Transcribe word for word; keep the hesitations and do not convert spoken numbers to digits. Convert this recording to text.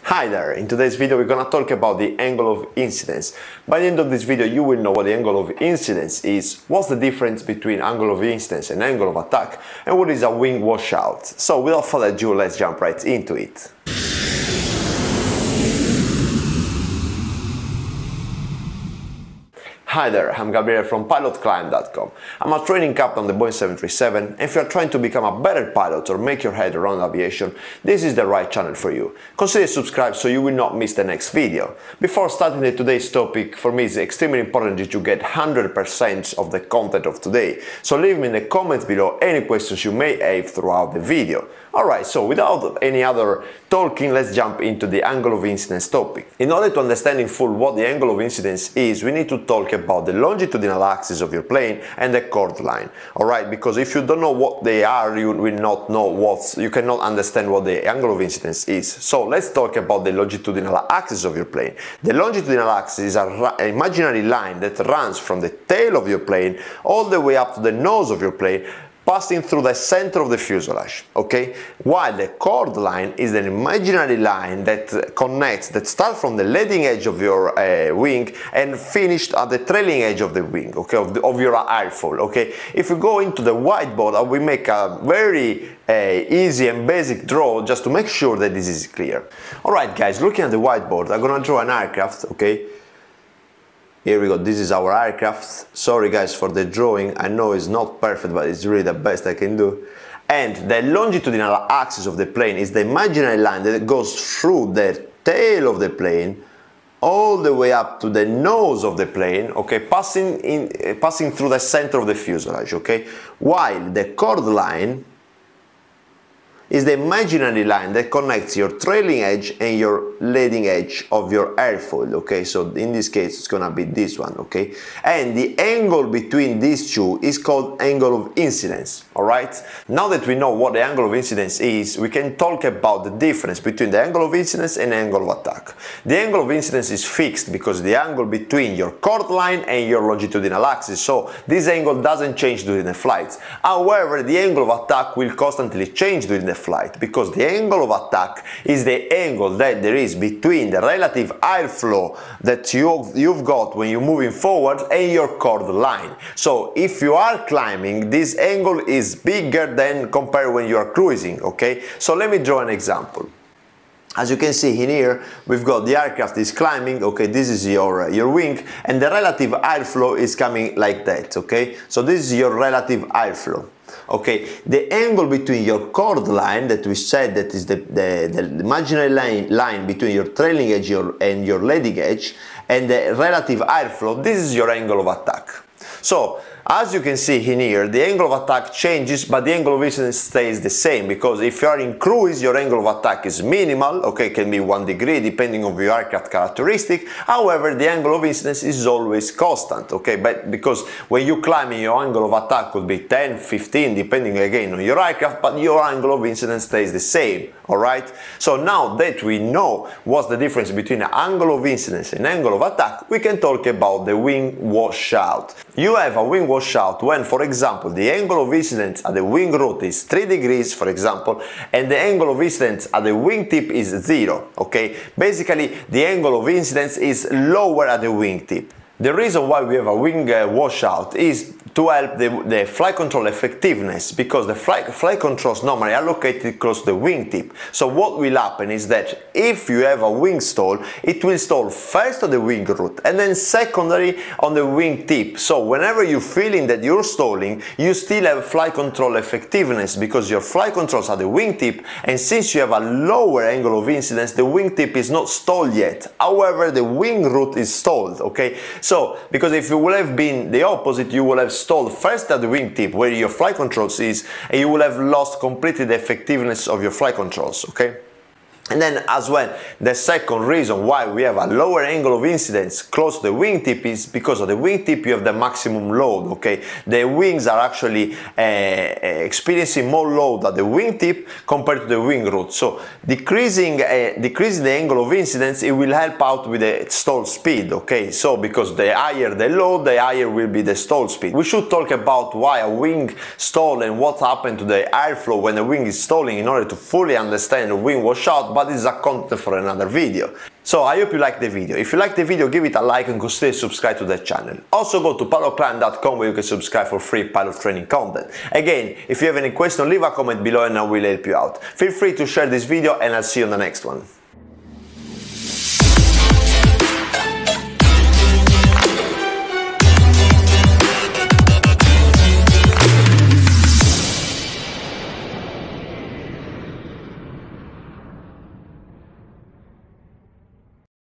Hi there, in today's video we're gonna talk about the angle of incidence. By the end of this video you will know what the angle of incidence is, what's the difference between angle of incidence and angle of attack, and what is a wing washout. So without further ado, let's jump right into it. Hi there, I'm Gabriele from pilot climb dot com. I'm a training captain on the Boeing seven thirty-seven, and if you're trying to become a better pilot or make your head around aviation, this is the right channel for you. Consider subscribe so you will not miss the next video. Before starting the today's topic, for me it's extremely important that you get one hundred percent of the content of today. So leave me in the comments below any questions you may have throughout the video. Alright, so without any other talking, let's jump into the angle of incidence topic. In order to understand in full what the angle of incidence is, we need to talk about the longitudinal axis of your plane and the chord line. Alright, because if you don't know what they are, you will not know what, you cannot understand what the angle of incidence is. So let's talk about the longitudinal axis of your plane. The longitudinal axis is an imaginary line that runs from the tail of your plane all the way up to the nose of your plane, passing through the center of the fuselage, okay? While the chord line is an imaginary line that connects, that starts from the leading edge of your uh, wing and finished at the trailing edge of the wing, okay, of, the, of your airfoil, okay? If we go into the whiteboard, I will make a very uh, easy and basic draw just to make sure that this is clear. Alright guys, looking at the whiteboard, I'm gonna draw an aircraft, okay? Here we go, this is our aircraft. Sorry guys for the drawing, I know it's not perfect, but it's really the best I can do. And the longitudinal axis of the plane is the imaginary line that goes through the tail of the plane all the way up to the nose of the plane, okay, passing, in, uh, passing through the center of the fuselage, okay? While the chord line is the imaginary line that connects your trailing edge and your leading edge of your airfoil, okay? So in this case it's gonna be this one, okay? And the angle between these two is called angle of incidence, alright? Now that we know what the angle of incidence is, we can talk about the difference between the angle of incidence and angle of attack. The angle of incidence is fixed because the angle between your chord line and your longitudinal axis, so this angle doesn't change during the flight. However, the angle of attack will constantly change during the flight, because the angle of attack is the angle that there is between the relative airflow that you, you've got when you're moving forward and your chord line. So if you are climbing, this angle is bigger than compared when you are cruising, okay? So let me draw an example. As you can see in here, we've got the aircraft is climbing, okay, this is your, uh, your wing, and the relative airflow is coming like that, okay? So this is your relative airflow. Okay, the angle between your chord line that we said that is the, the, the imaginary line, line between your trailing edge your, and your leading edge, and the relative airflow, this is your angle of attack. So, as you can see in here, the angle of attack changes, but the angle of incidence stays the same, because if you are in cruise, your angle of attack is minimal, okay, can be one degree depending on your aircraft characteristic. However, the angle of incidence is always constant, okay, but because when you climb, your angle of attack could be ten, fifteen, depending again on your aircraft, but your angle of incidence stays the same, alright? So now that we know what's the difference between an angle of incidence and angle of attack, we can talk about the wing washout. You have a wing washout when, for example, the angle of incidence at the wing root is three degrees, for example, and the angle of incidence at the wingtip is zero, okay? Basically, the angle of incidence is lower at the wingtip. The reason why we have a wing uh, washout is to help the, the flight control effectiveness, because the flight, flight controls normally are located close to the wingtip. So what will happen is that if you have a wing stall, it will stall first on the wing root and then secondary on the wingtip. So whenever you're feeling that you're stalling, you still have flight control effectiveness because your flight controls are the wingtip, and since you have a lower angle of incidence, the wingtip is not stalled yet. However, the wing root is stalled, okay? So, because if it would have been the opposite, you would have stalled first at the wingtip where your flight controls is, and you will have lost completely the effectiveness of your flight controls, okay? And then as well, the second reason why we have a lower angle of incidence close to the wingtip is because of the wingtip you have the maximum load, okay? The wings are actually uh, experiencing more load at the wingtip compared to the wing root. So decreasing, uh, decreasing the angle of incidence, it will help out with the stall speed, okay? So because the higher the load, the higher will be the stall speed. We should talk about why a wing stall and what happened to the airflow when the wing is stalling in order to fully understand the wing washout. but this is a content for another video. So I hope you liked the video. If you liked the video, give it a like and consider subscribe to the channel. Also go to pilot climb dot com where you can subscribe for free pilot training content. Again, if you have any question, leave a comment below and I will help you out. Feel free to share this video and I'll see you on the next one.